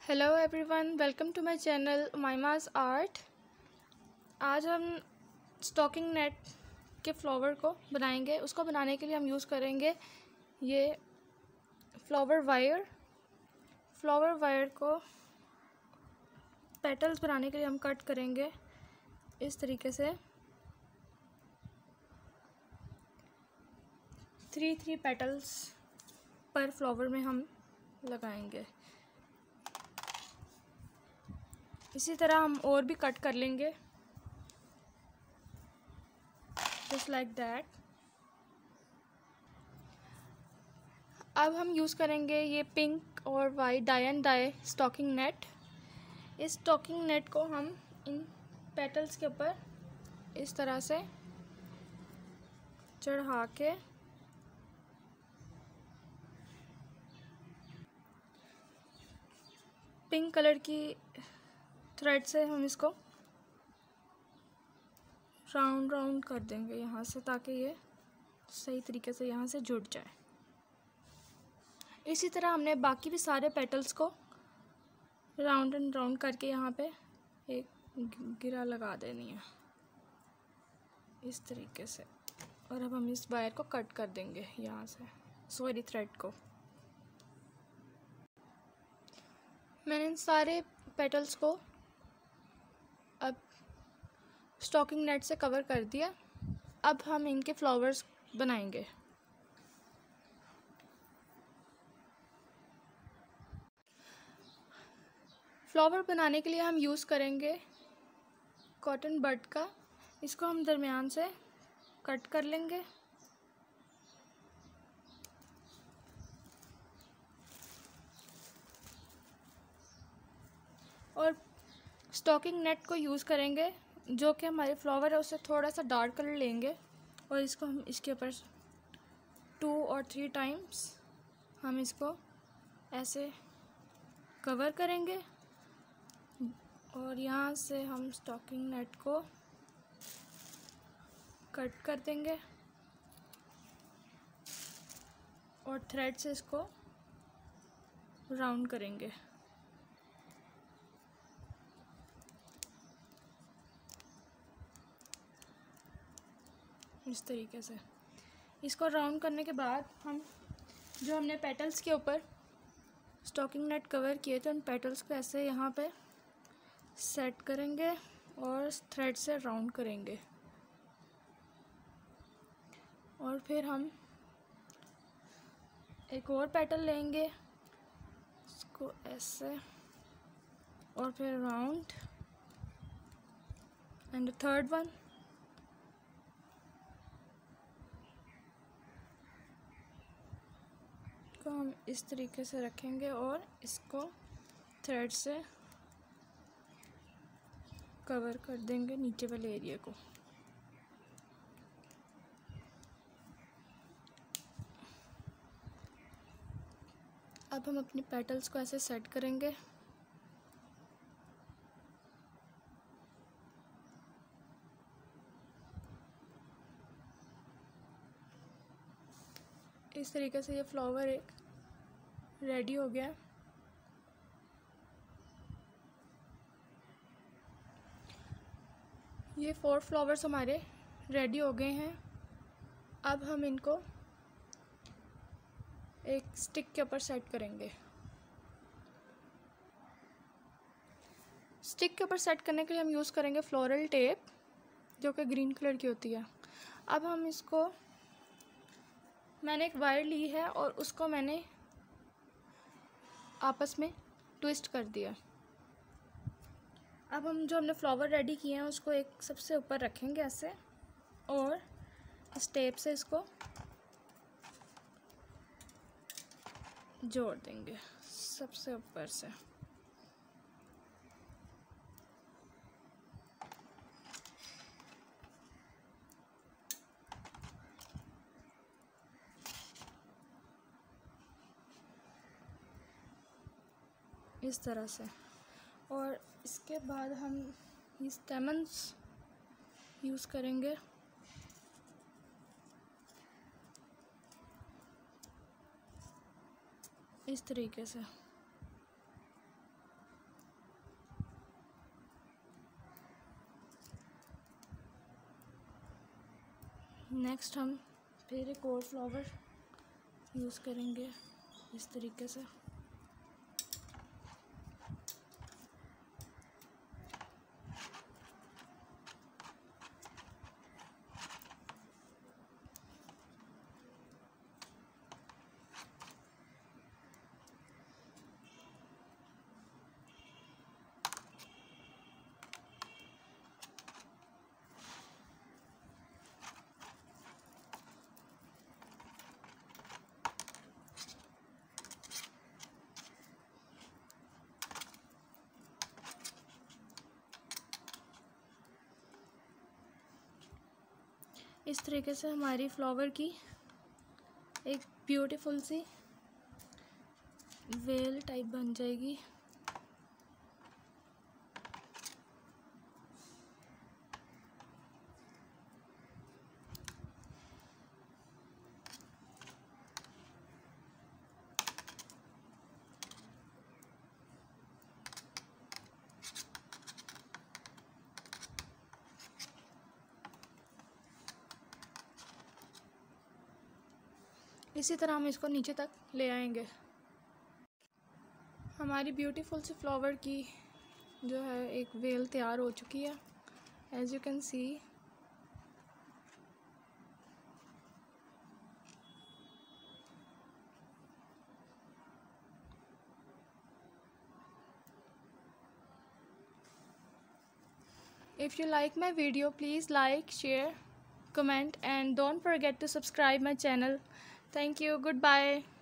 Hello everyone, welcome to my channel Mimas art. आज हम stocking net के flower को बनाएंगे। उसको बनाने के लिए हम यूज़ करेंगे ये फ्लावर वायर को पेटल्स बनाने के लिए हम कट करेंगे इस तरीके से। 3 पेटल्स पर फ्लावर में हम लगाएंगे। इसी तरह हम और भी कट कर लेंगे, जस्ट लाइक दैट। अब हम यूज़ करेंगे ये पिंक और white dye and dye stocking net. इस स्टॉकिंग नेट को हम इन पेटल्स के ऊपर इस तरह से चढ़ा के पिंक कलर की थ्रेड से हम इसको राउंड कर देंगे यहाँ से, ताकि ये सही तरीके से यहाँ से जुड़ जाए। इसी तरह हमने बाकी भी सारे पेटल्स को राउंड एंड राउंड करके यहाँ पे एक गिरा लगा देनी है इस तरीके से। और अब हम इस वायर को कट कर देंगे यहाँ से, थ्रेड को। मैंने इन सारे पेटल्स को अब स्टॉकिंग नेट से कवर कर दिया। अब हम इनके फ्लावर्स बनाएंगे। फ्लावर बनाने के लिए हम यूज़ करेंगे कॉटन बड का। इसको हम दरमियान से कट कर लेंगे। और स्टॉकिंग नेट को यूज़ करेंगे, जो कि हमारे फ्लावर है उससे थोड़ा सा डार्क कलर लेंगे। और इसको हम इसके ऊपर 2 और 3 टाइम्स हम इसको ऐसे कवर करेंगे। और यहाँ से हम स्टॉकिंग नेट को कट कर देंगे और थ्रेड से इसको राउंड करेंगे। इस तरीके से इसको राउंड करने के बाद हम जो हमने पेटल्स के ऊपर स्टॉकिंग नेट कवर किए थे, उन पेटल्स को ऐसे यहाँ पे सेट करेंगे और थ्रेड से राउंड करेंगे। और फिर हम एक और पेटल लेंगे, इसको ऐसे, और फिर राउंड एंड थर्ड वन। को हम इस तरीके से रखेंगे और इसको थ्रेड से कवर कर देंगे नीचे वाले एरिया को। अब हम अपने पेटल्स को ऐसे सेट करेंगे। इस तरीके से ये फ्लावर एक रेडी हो गया। ये 4 फ्लावर्स हमारे रेडी हो गए हैं। अब हम इनको एक स्टिक के ऊपर सेट करेंगे। स्टिक के ऊपर सेट करने के लिए हम यूज़ करेंगे फ्लोरल टेप, जो कि ग्रीन कलर की होती है। अब हम इसको, मैंने एक वायर ली है और उसको मैंने आपस में ट्विस्ट कर दिया। अब हम जो हमने फ्लावर रेडी किए हैं उसको एक सबसे ऊपर रखेंगे ऐसे, और इस टेप से इसको जोड़ देंगे सबसे ऊपर से। इस तरह से। और इसके बाद हम ये स्टेमन्स यूज़ करेंगे। इस तरीके से नेक्स्ट हम फिर एक और फ्लावर यूज़ करेंगे इस तरीके से। इस तरीके से हमारी फ्लावर की एक ब्यूटीफुल सी वेल टाइप बन जाएगी। इसी तरह हम इसको नीचे तक ले आएंगे। हमारी ब्यूटीफुल सी फ्लावर की जो है एक वेल तैयार हो चुकी है, as you can see. If you like my video, please like, share, comment and don't forget to subscribe my channel. Thank you. Goodbye.